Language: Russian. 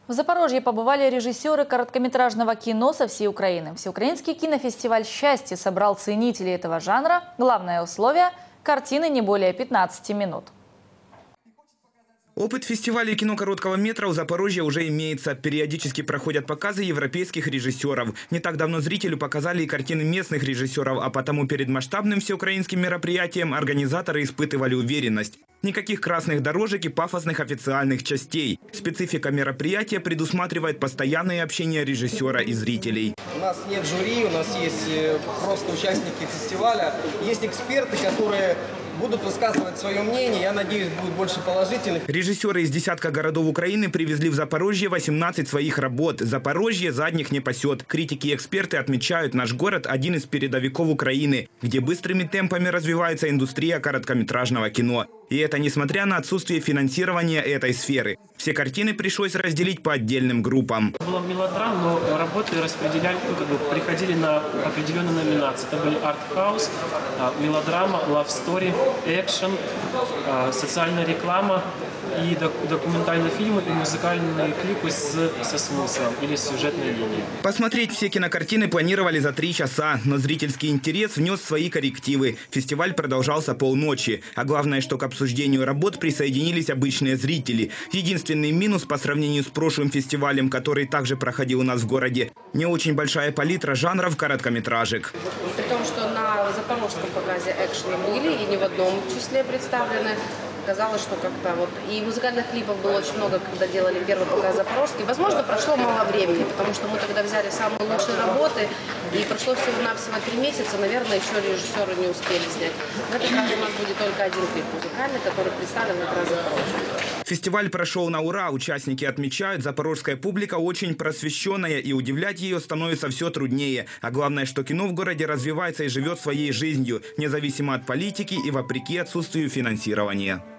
В Запорожье побывали режиссеры короткометражного кино со всей Украины. Всеукраинский кинофестиваль «Счастье» собрал ценителей этого жанра. Главное условие – картины не более 15 минут. Опыт фестиваля кино короткого метра у Запорожья уже имеется. Периодически проходят показы европейских режиссеров. Не так давно зрителю показали и картины местных режиссеров, а потому перед масштабным всеукраинским мероприятием организаторы испытывали уверенность. Никаких красных дорожек и пафосных официальных частей. Специфика мероприятия предусматривает постоянное общение режиссера и зрителей. У нас нет жюри, у нас есть просто участники фестиваля. Есть эксперты, которые будут высказывать свое мнение. Я надеюсь, будет больше положительных. Режиссеры из десятка городов Украины привезли в Запорожье 18 своих работ. Запорожье задних не пасет. Критики и эксперты отмечают, наш город – один из передовиков Украины, где быстрыми темпами развивается индустрия короткометражного кино. И это несмотря на отсутствие финансирования этой сферы. Все картины пришлось разделить по отдельным группам. Было мелодрам, но работы распределяли, приходили на определенные номинации. Это были арт-хаус, мелодрама, лав-стори, экшен, социальная реклама и документальные фильмы и музыкальные клипы со смыслом или сюжетной линией. Посмотреть все кинокартины планировали за 3 часа, но зрительский интерес внес свои коррективы. Фестиваль продолжался полночи. А главное, что к обсуждению работ присоединились обычные зрители. Единственный минус по сравнению с прошлым фестивалем, который также проходил у нас в городе – не очень большая палитра жанров короткометражек. При том, что на запорожском показе экшена были и не в одном числе представлены. Казалось, что как-то вот... И музыкальных клипов было очень много, когда делали первый показ запорожский. Возможно, прошло мало времени, потому что мы тогда взяли самые лучшие работы, и прошло всего-навсего 3 месяца, наверное, еще режиссеры не успели снять. В этот раз у нас будет только один клип музыкальный, который представлен как раз Запорожье. Фестиваль прошел на ура. Участники отмечают, запорожская публика очень просвещенная, и удивлять ее становится все труднее. А главное, что кино в городе развивается и живет своей жизнью, независимо от политики и вопреки отсутствию финансирования.